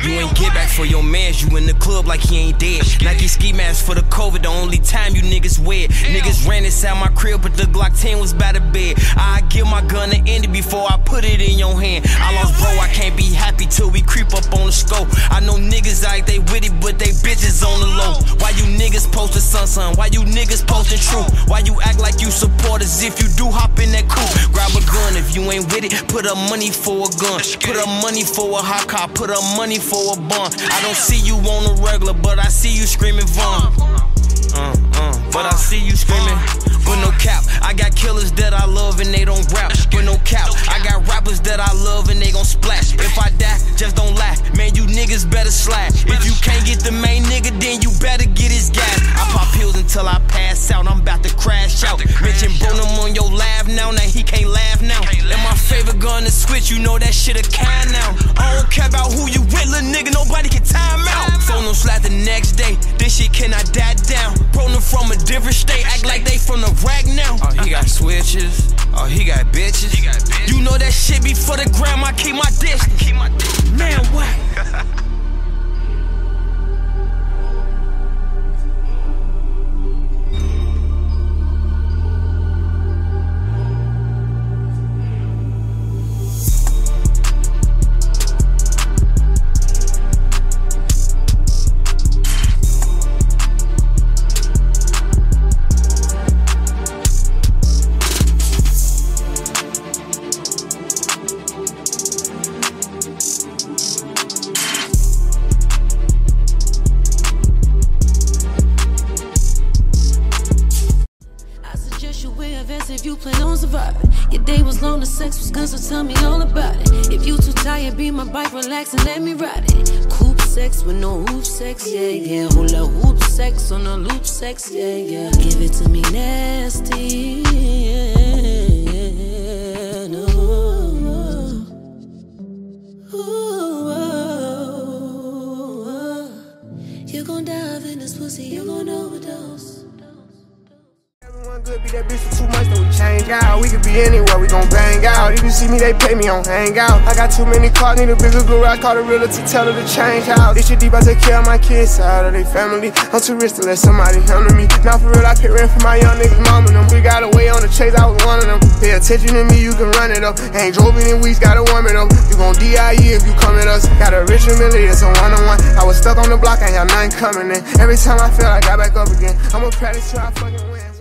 You ain't get back for your mans, you in the club like he ain't dead. Nike ski mask for the COVID, the only time you niggas wear. Niggas ran inside my crib, but the Glock 10 was by the bed. I give my gun to Indy before I put it in your hand. I lost bro, I can't be happy till we creep up on the scope. I know niggas like they with it, but they bitches on the low. Why you niggas posting sun? Why you niggas posting true? Why you act like you supporters if you do hop in that coupe? Grab a gun if you ain't with it, put up money for a gun. Put up money for a hot car, put up money for a bond. I don't see you on the regular, but I see you screaming Vaughn. But I see you screaming, but no cap. I got killers that I love and they don't rap, but no cap. I got rappers that I love and they gon' splash. If I die, just don't laugh, man, you niggas better slack. If you can't get the main nigga, then you better get his gas. I pop pills until I pass out, I'm about to crash out. Mention Bonum on your laugh now he can't laugh now. And my favorite gun to switch, you know that shit a kind now. I don't care about who you with, little nigga, nobody can time out. Phone no slap the next day, this shit cannot die down. Bro, them from a different state, act like they from the rack now. Oh, he got switches, oh, he got bitches. You know that shit before the gram, I keep my distance. Man, what? If you plan on surviving, your day was long, the sex was good, so tell me all about it. If you too tired, be my bike, relax and let me ride it. Coupe sex with no hoop sex, yeah, yeah. Hula hoop sex on a loop sex, yeah, yeah. Give it to me nasty, yeah, no. You gon' dive in this pussy, you gon' overdose. Good, be that bitch for 2 months, then we change out. We could be anywhere, we gon' bang out. If you see me, they pay me on hangout. I got too many cars, need a bigger garage. Call the realtor, tell her to change out. This shit deep, I take care of my kids, side of their family. I'm too rich to let somebody handle me. Now for real, I pay rent for my young niggas, mom and them. We got away on the chase, I was one of them. Pay attention to me, you can run it up. Ain't drove in weeks, gotta warm it up. You gon' DIE if you come at us. Got a rich million, it's a one-on-one. I was stuck on the block, I had nothing coming in. Every time I fell, I got back up again. I'ma practice till I fucking win.